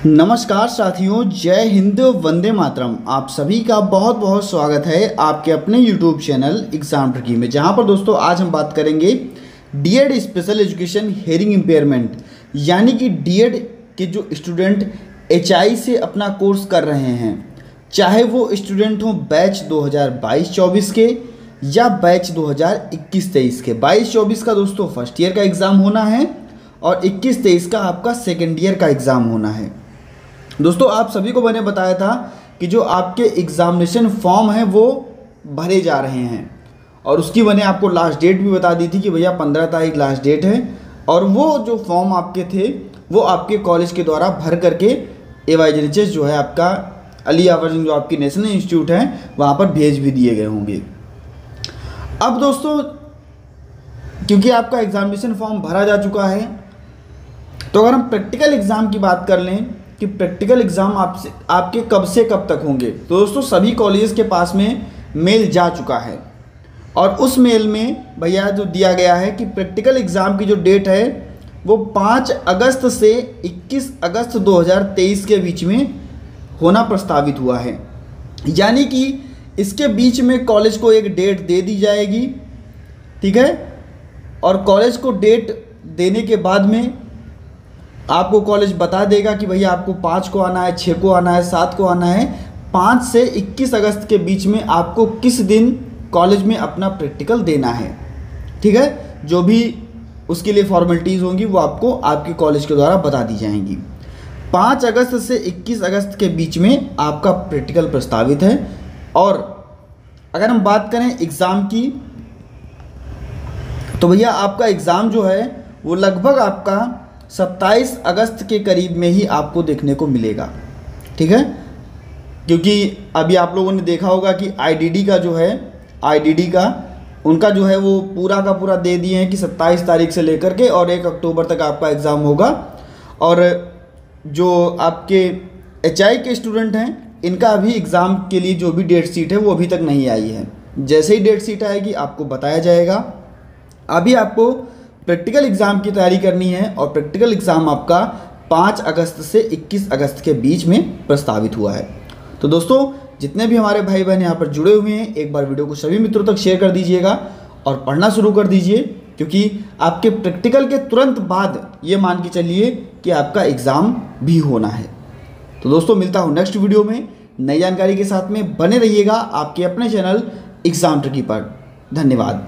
नमस्कार साथियों, जय हिंद, वंदे मातरम। आप सभी का बहुत बहुत स्वागत है आपके अपने YouTube चैनल एग्जाम ट्रिकी में, जहां पर दोस्तों आज हम बात करेंगे D Ed special education hearing impairment, यानी कि डीएड के जो स्टूडेंट एचआई से अपना कोर्स कर रहे हैं, चाहे वो स्टूडेंट हो बैच 2022-24 के या बैच 2021-23 के। 22-24 का दोस्तों फर्स्ट ईयर का एग्ज़ाम होना है और 21-23 का आपका सेकेंड ईयर का एग्ज़ाम होना है। दोस्तों आप सभी को मैंने बताया था कि जो आपके एग्ज़ामिनेशन फॉर्म हैं वो भरे जा रहे हैं, और उसकी मैंने आपको लास्ट डेट भी बता दी थी कि भैया 15 तारीख लास्ट डेट है, और वो जो फॉर्म आपके थे वो आपके कॉलेज के द्वारा भर करके AYJNHS जो है आपका अली यावर जो आपकी नेशनल इंस्टीट्यूट है वहाँ पर भेज भी दिए गए होंगे। अब दोस्तों क्योंकि आपका एग्ज़ामिनेशन फॉर्म भरा जा चुका है, तो अगर हम प्रैक्टिकल एग्ज़ाम की बात कर लें कि प्रैक्टिकल एग्ज़ाम आपके कब से कब तक होंगे, तो दोस्तों सभी कॉलेजेस के पास में मेल जा चुका है, और उस मेल में भैया जो दिया गया है कि प्रैक्टिकल एग्ज़ाम की जो डेट है वो 5 अगस्त से 21 अगस्त 2023 के बीच में होना प्रस्तावित हुआ है। यानी कि इसके बीच में कॉलेज को एक डेट दे दी जाएगी, ठीक है, और कॉलेज को डेट देने के बाद में आपको कॉलेज बता देगा कि भैया आपको 5 को आना है, 6 को आना है, 7 को आना है। 5 से 21 अगस्त के बीच में आपको किस दिन कॉलेज में अपना प्रैक्टिकल देना है, ठीक है। जो भी उसके लिए फॉर्मेलिटीज़ होंगी वो आपको आपके कॉलेज के द्वारा बता दी जाएंगी। 5 अगस्त से 21 अगस्त के बीच में आपका प्रैक्टिकल प्रस्तावित है। और अगर हम बात करें एग्ज़ाम की, तो भैया आपका एग्ज़ाम जो है वो लगभग आपका 27 अगस्त के करीब में ही आपको देखने को मिलेगा, ठीक है। क्योंकि अभी आप लोगों ने देखा होगा कि आईडीडी का जो है, आईडीडी का उनका जो है वो पूरा का पूरा दे दिए हैं कि 27 तारीख से लेकर के और 1 अक्टूबर तक आपका एग्ज़ाम होगा। और जो आपके एचआई के स्टूडेंट हैं इनका अभी एग्ज़ाम के लिए जो भी डेट शीट है वो अभी तक नहीं आई है। जैसे ही डेट शीट आएगी आपको बताया जाएगा। अभी आपको प्रैक्टिकल एग्ज़ाम की तैयारी करनी है, और प्रैक्टिकल एग्ज़ाम आपका 5 अगस्त से 21 अगस्त के बीच में प्रस्तावित हुआ है। तो दोस्तों जितने भी हमारे भाई बहन यहाँ पर जुड़े हुए हैं, एक बार वीडियो को सभी मित्रों तक शेयर कर दीजिएगा और पढ़ना शुरू कर दीजिए, क्योंकि आपके प्रैक्टिकल के तुरंत बाद ये मान के चलिए कि आपका एग्ज़ाम भी होना है। तो दोस्तों मिलता हूँ नेक्स्ट वीडियो में नई जानकारी के साथ में। बने रहिएगा आपके अपने चैनल एग्जाम ट्रिकी पर। धन्यवाद।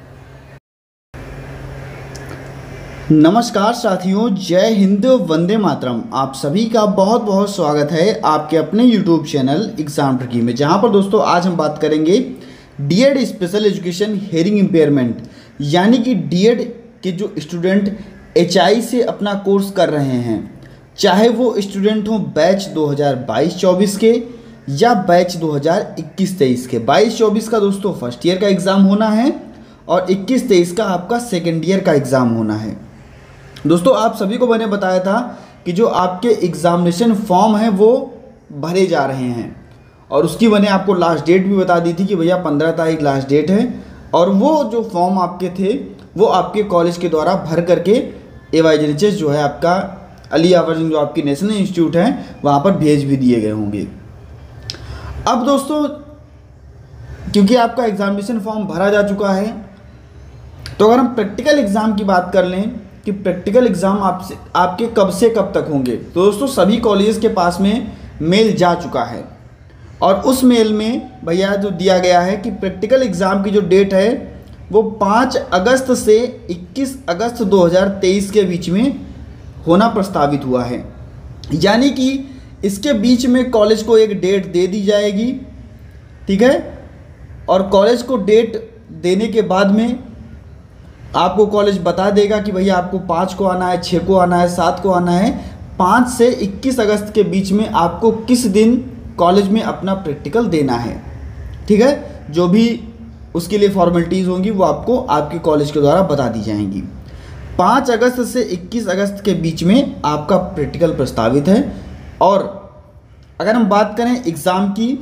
नमस्कार साथियों, जय हिंद, वंदे मातरम। आप सभी का बहुत बहुत स्वागत है आपके अपने YouTube चैनल एग्जाम ट्रिकी में, जहां पर दोस्तों आज हम बात करेंगे D Ed special education hearing impairment, यानी कि डीएड के जो स्टूडेंट एचआई से अपना कोर्स कर रहे हैं, चाहे वो स्टूडेंट हो बैच 2022-24 के या बैच 2021-23 के। 22-24 का दोस्तों फर्स्ट ईयर का एग्ज़ाम होना है और 21-23 का आपका सेकेंड ईयर का एग्ज़ाम होना है। दोस्तों आप सभी को मैंने बताया था कि जो आपके एग्ज़ामिनेशन फॉर्म हैं वो भरे जा रहे हैं, और उसकी मैंने आपको लास्ट डेट भी बता दी थी कि भैया 15 तारीख लास्ट डेट है, और वो जो फॉर्म आपके थे वो आपके कॉलेज के द्वारा भर करके AYJNHS जो है आपका अली यावर जो आपकी नेशनल इंस्टीट्यूट है वहाँ पर भेज भी दिए गए होंगे। अब दोस्तों क्योंकि आपका एग्ज़ामिनेशन फॉर्म भरा जा चुका है, तो अगर हम प्रैक्टिकल एग्ज़ाम की बात कर लें कि प्रैक्टिकल एग्ज़ाम आपके कब से कब तक होंगे, तो दोस्तों सभी कॉलेजेस के पास में मेल जा चुका है, और उस मेल में भैया जो दिया गया है कि प्रैक्टिकल एग्ज़ाम की जो डेट है वो 5 अगस्त से 21 अगस्त 2023 के बीच में होना प्रस्तावित हुआ है। यानी कि इसके बीच में कॉलेज को एक डेट दे दी जाएगी, ठीक है, और कॉलेज को डेट देने के बाद में आपको कॉलेज बता देगा कि भैया आपको 5 को आना है, 6 को आना है, 7 को आना है। 5 से 21 अगस्त के बीच में आपको किस दिन कॉलेज में अपना प्रैक्टिकल देना है, ठीक है। जो भी उसके लिए फॉर्मेलिटीज़ होंगी वो आपको आपके कॉलेज के द्वारा बता दी जाएंगी। 5 अगस्त से 21 अगस्त के बीच में आपका प्रैक्टिकल प्रस्तावित है। और अगर हम बात करें एग्ज़ाम की,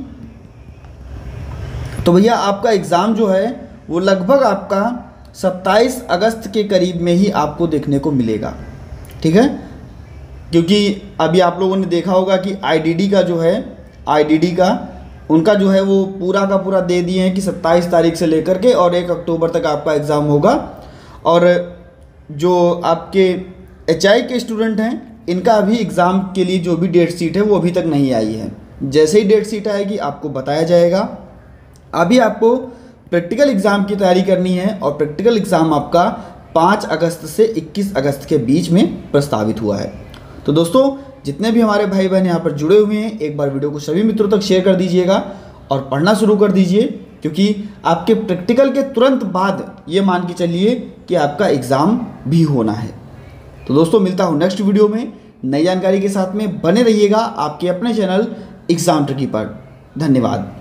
तो भैया आपका एग्ज़ाम जो है वो लगभग आपका 27 अगस्त के करीब में ही आपको देखने को मिलेगा, ठीक है। क्योंकि अभी आप लोगों ने देखा होगा कि आईडीडी का जो है, आईडीडी का उनका जो है वो पूरा का पूरा दे दिए हैं कि 27 तारीख से लेकर के और 1 अक्टूबर तक आपका एग्ज़ाम होगा। और जो आपके एचआई के स्टूडेंट हैं इनका अभी एग्ज़ाम के लिए जो भी डेट शीट है वो अभी तक नहीं आई है। जैसे ही डेट शीट आएगी आपको बताया जाएगा। अभी आपको प्रैक्टिकल एग्ज़ाम की तैयारी करनी है और प्रैक्टिकल एग्ज़ाम आपका 5 अगस्त से 21 अगस्त के बीच में प्रस्तावित हुआ है। तो दोस्तों जितने भी हमारे भाई बहन यहाँ पर जुड़े हुए हैं, एक बार वीडियो को सभी मित्रों तक शेयर कर दीजिएगा और पढ़ना शुरू कर दीजिए, क्योंकि आपके प्रैक्टिकल के तुरंत बाद ये मान के चलिए कि आपका एग्ज़ाम भी होना है। तो दोस्तों मिलता हूँ नेक्स्ट वीडियो में नई जानकारी के साथ में। बने रहिएगा आपके अपने चैनल एग्जाम ट्रिकी पर। धन्यवाद।